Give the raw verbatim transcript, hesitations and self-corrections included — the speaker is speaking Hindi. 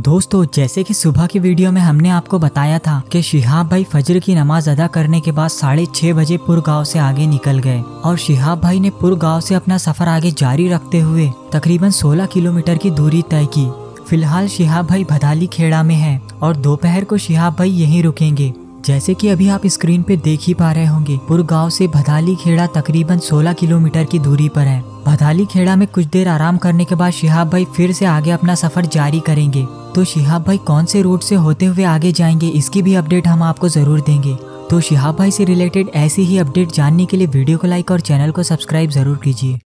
दोस्तों, जैसे कि सुबह की वीडियो में हमने आपको बताया था कि शिहाब भाई फजर की नमाज अदा करने के बाद साढ़े छह बजे पुर गांव से आगे निकल गए और शिहाब भाई ने पुर गांव से अपना सफर आगे जारी रखते हुए तकरीबन सोलह किलोमीटर की दूरी तय की। फिलहाल शिहाब भाई भदाली खेड़ा में हैं और दोपहर को शिहाब भाई यहीं रुकेंगे। जैसे कि अभी आप स्क्रीन पे देख ही पा रहे होंगे, पुर गांव से भदाली खेड़ा तकरीबन सोलह किलोमीटर की दूरी पर है। भदाली खेड़ा में कुछ देर आराम करने के बाद शिहाब भाई फिर से आगे अपना सफर जारी करेंगे। तो शिहाब भाई कौन से रूट से होते हुए आगे जाएंगे, इसकी भी अपडेट हम आपको जरूर देंगे। तो शिहाब भाई से रिलेटेड ऐसी ही अपडेट जानने के लिए वीडियो को लाइक और चैनल को सब्सक्राइब जरूर कीजिए।